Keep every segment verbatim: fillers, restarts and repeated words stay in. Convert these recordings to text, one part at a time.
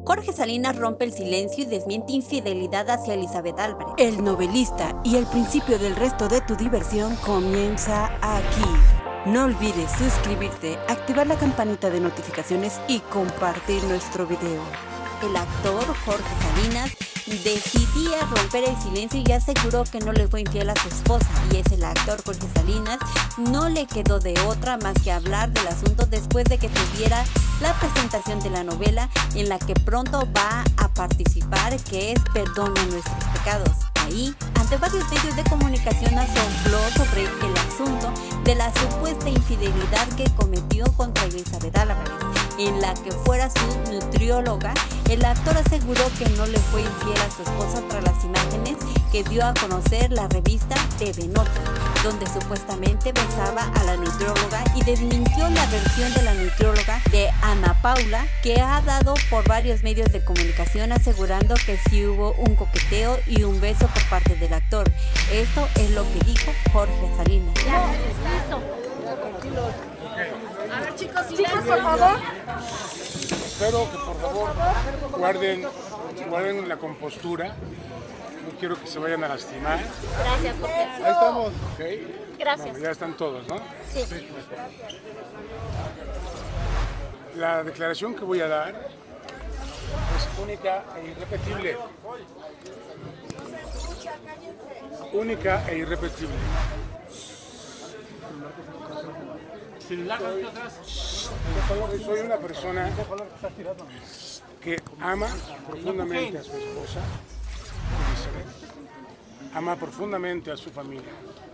Jorge Salinas rompe el silencio y desmiente infidelidad hacia Elizabeth Álvarez. El novelista y el principio del resto de tu diversión comienza aquí. No olvides suscribirte, activar la campanita de notificaciones y compartir nuestro video. El actor Jorge Salinas decidía romper el silencio y aseguró que no le fue infiel a su esposa, y es el actor Jorge Salinas. No le quedó de otra más que hablar del asunto después de que tuviera la presentación de la novela en la que pronto va a participar, que es Perdona Nuestros Pecados. Ahí, ante varios medios de comunicación, asombró sobre el asunto de la supuesta infidelidad que cometió contra Elizabeth Álvarez, en la que fuera su nutrióloga. El actor aseguró que no le fue infiel a su esposa tras las imágenes que dio a conocer la revista T V Nota, donde supuestamente besaba a la nutrióloga, y desmintió la versión de la nutrióloga de Ana Paula, que ha dado por varios medios de comunicación, asegurando que sí hubo un coqueteo y un beso por parte del actor. Esto es lo que dijo Jorge Salinas. Ya, listo. A ver, chicos, silencio, por favor. Espero que por favor guarden, guarden la compostura. No quiero que se vayan a lastimar. Gracias, Jorge. Ahí estamos, ¿ok? Gracias. Bueno, ya están todos, ¿no? Sí. La declaración que voy a dar es única e irrepetible. Única e irrepetible. Soy una persona que ama profundamente a su esposa, Elizabeth. Ama profundamente a su familia.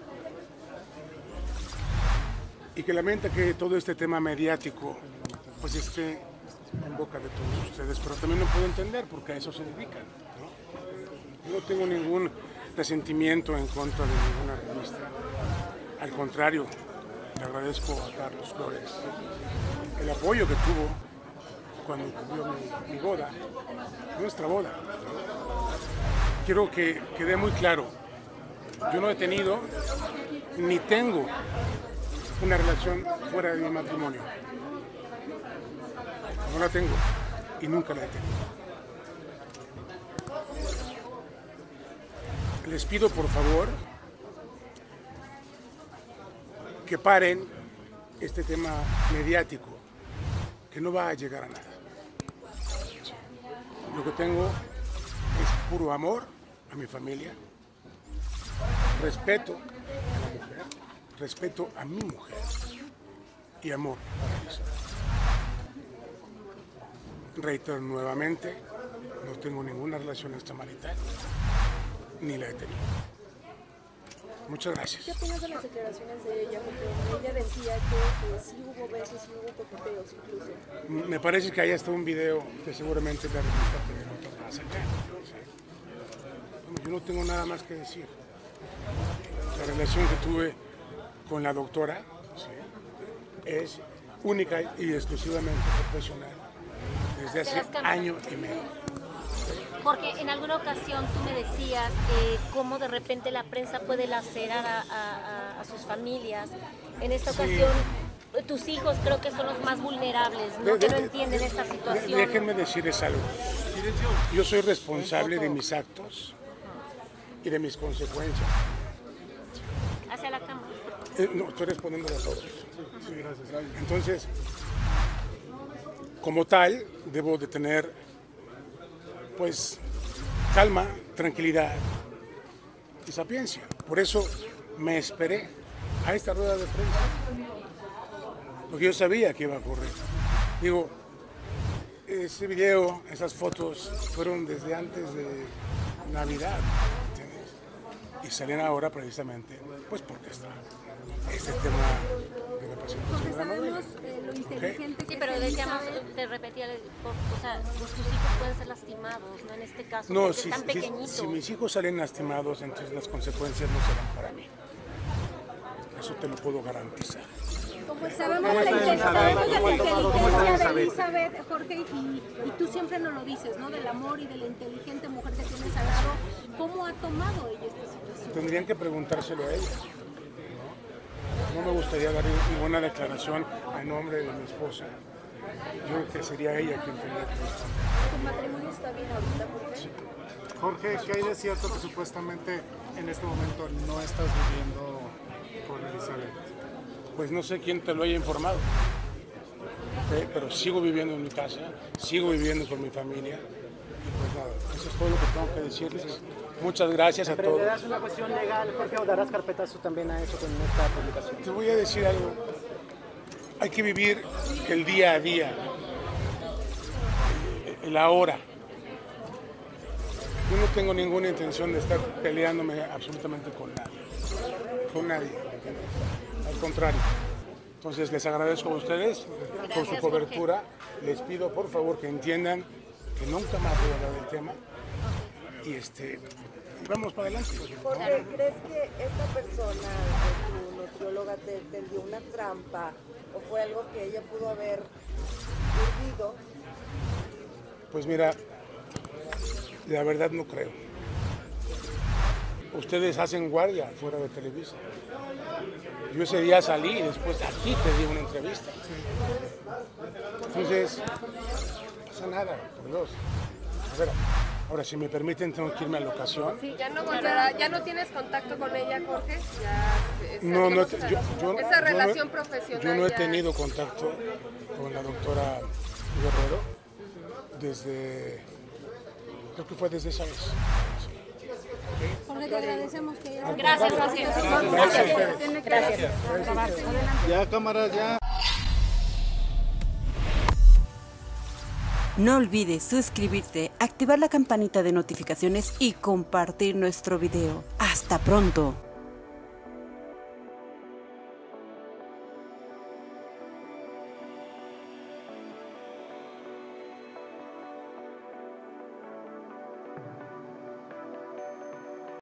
Y que lamenta que todo este tema mediático pues esté en boca de todos ustedes, pero también lo puedo entender porque a eso se dedican, ¿no? Yo no tengo ningún resentimiento en contra de ninguna revista. Al contrario, le agradezco a Carlos Flores el apoyo que tuvo cuando ocurrió mi, mi boda, nuestra boda. Quiero que quede muy claro, yo no he tenido ni tengo una relación fuera de mi matrimonio. No la tengo y nunca la he tenido. Les pido por favor que paren este tema mediático, que no va a llegar a nada. Lo que tengo es puro amor a mi familia, respeto a la mujer, respeto a mi mujer y amor para ella. Reitero nuevamente, no tengo ninguna relación extramarital, ni la he tenido. Muchas gracias. ¿Qué opinas de las declaraciones de ella? Porque ella decía que eh, sí hubo besos, sí hubo coqueteos incluso. Me parece que ahí está un video que seguramente la revista T V Nota va a sacar. ¿Sí? Yo no tengo nada más que decir. La relación que tuve con la doctora, ¿sí?, es única y exclusivamente profesional desde hace año y medio. Jorge, en alguna ocasión tú me decías eh, cómo de repente la prensa puede lacerar a, a, a sus familias. En esta Sí. ocasión, tus hijos creo que son los más vulnerables, ¿no? De, de, que no de, entienden de, esta situación. de, déjenme decirles algo. Yo soy responsable de mis actos y de mis consecuencias. Hacia la cámara. Eh, no, estoy respondiendo a todos. Sí, gracias. Entonces, como tal, debo de tener pues calma, tranquilidad y sapiencia. Por eso me esperé a esta rueda de prensa, porque yo sabía que iba a ocurrir. Digo, ese video, esas fotos fueron desde antes de Navidad, ¿entiendes? Y salen ahora precisamente, pues porque está este tema de la pasión de la novela. inteligente. Sí, pero decíamos, te repetía, o sea, tus hijos pueden ser lastimados, ¿no? En este caso, No, porque si, están si, pequeñitos. si mis hijos salen lastimados, entonces las consecuencias no serán para mí. Eso te lo puedo garantizar. Como sabemos la inteligencia de Elizabeth, Jorge, y, y tú siempre nos lo dices, ¿no? Del amor y de la inteligente mujer que tienes al lado. ¿Cómo ha tomado ella esta situación? Tendrían que preguntárselo a ella. No, no me gustaría dar ninguna declaración a nombre de mi esposa, yo creo que sería ella quien tendría que estar. ¿Tu matrimonio está bien ahorita? ¿Por qué? Jorge, ¿qué hay de cierto que supuestamente en este momento no estás viviendo con Elizabeth? Pues no sé quién te lo haya informado, ¿eh? Pero sigo viviendo en mi casa, sigo viviendo con mi familia. Y pues nada, eso es todo lo que tengo que decirles. Muchas gracias a todos. ¿Emprenderás una cuestión legal, Jorge, o darás carpetazo también a eso con esta publicación? Te voy a decir algo. Hay que vivir el día a día, el ahora. Yo no tengo ninguna intención de estar peleándome absolutamente con nadie. Con nadie. Al contrario. Entonces les agradezco a ustedes por su cobertura. Les pido por favor que entiendan que nunca más voy a hablar del tema. Y este, vamos para adelante. Jorge, ¿crees que esta persona, tu nutrióloga, te tendió una trampa o fue algo que ella pudo haber urdido? Pues mira, la verdad no creo. Ustedes hacen guardia fuera de Televisa. Yo ese día salí y después aquí te di una entrevista. Entonces, no pasa nada, por Dios. A ver, ahora si me permiten tengo que irme a la ocasión. Sí, ya no volverá, ya no tienes contacto con ella, Jorge. Ya, esa, No, no, digamos, yo, yo, esa yo relación no, profesional. yo no he ya... tenido contacto con la doctora Guerrero desde, creo que fue desde esa vez. Jorge, te agradecemos que hayas... Gracias, Jorge. Gracias. Gracias. Ya, cámara, ya. No olvides suscribirte, activar la campanita de notificaciones y compartir nuestro video. ¡Hasta pronto!